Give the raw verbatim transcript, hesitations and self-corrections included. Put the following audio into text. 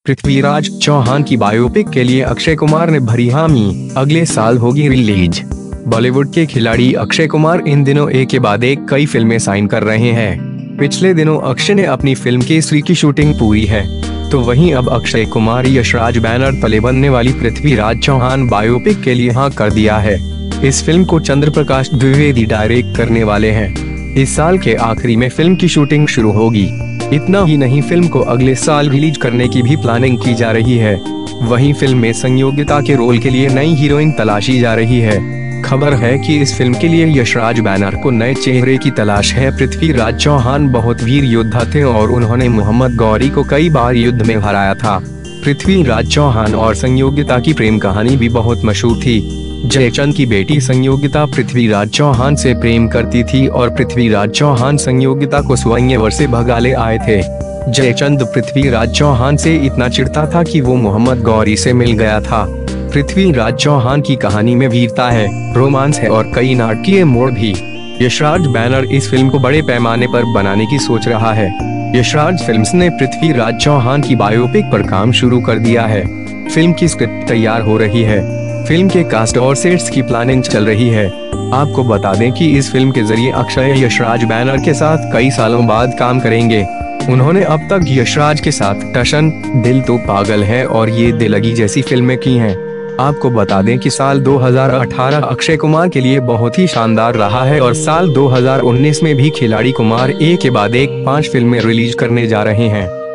पृथ्वीराज चौहान की बायोपिक के लिए अक्षय कुमार ने भरी हामी, अगले साल होगी रिलीज। बॉलीवुड के खिलाड़ी अक्षय कुमार इन दिनों एक के बाद एक कई फिल्में साइन कर रहे हैं। पिछले दिनों अक्षय ने अपनी फिल्म केसरी की शूटिंग पूरी है, तो वहीं अब अक्षय कुमार यशराज बैनर तले बनने वाली पृथ्वीराज चौहान बायोपिक के लिए हाँ कर दिया है। इस फिल्म को चंद्र प्रकाश द्विवेदी डायरेक्ट करने वाले हैं। इस साल के आखिरी में फिल्म की शूटिंग शुरू होगी। इतना ही नहीं, फिल्म को अगले साल रिलीज करने की भी प्लानिंग की जा रही है। वहीं फिल्म में संयोगिता के रोल के लिए नई हीरोइन तलाशी जा रही है। खबर है कि इस फिल्म के लिए यशराज बैनर को नए चेहरे की तलाश है। पृथ्वीराज चौहान बहुत वीर योद्धा थे और उन्होंने मोहम्मद गौरी को कई बार युद्ध में हराया था। पृथ्वीराज चौहान और संयोगिता की प्रेम कहानी भी बहुत मशहूर थी। जयचंद की बेटी संयोगिता पृथ्वीराज चौहान से प्रेम करती थी और पृथ्वीराज चौहान संयोगिता को स्वयंवर से भगा ले आए थे। जयचंद पृथ्वीराज चौहान से इतना चिढ़ता था कि वो मोहम्मद गौरी से मिल गया था। पृथ्वीराज चौहान की कहानी में वीरता है, रोमांस है और कई नाटकीय मोड़ भी। यशराज बैनर इस फिल्म को बड़े पैमाने पर बनाने की सोच रहा है। यशराज फिल्म्स ने पृथ्वीराज चौहान की बायोपिक पर काम शुरू कर दिया है। फिल्म की स्क्रिप्ट तैयार हो रही है। फिल्म के कास्ट और सेट्स की प्लानिंग चल रही है। आपको बता दें कि इस फिल्म के जरिए अक्षय यशराज बैनर के साथ कई सालों बाद काम करेंगे। उन्होंने अब तक यशराज के साथ टशन, दिल तो पागल है और ये दिललगी जैसी फिल्में की हैं। आपको बता दें कि साल दो हज़ार अठारह अक्षय कुमार के लिए बहुत ही शानदार रहा है और साल दो हज़ार उन्नीस में भी खिलाड़ी कुमार एक के बाद एक पांच फिल्में रिलीज करने जा रहे हैं।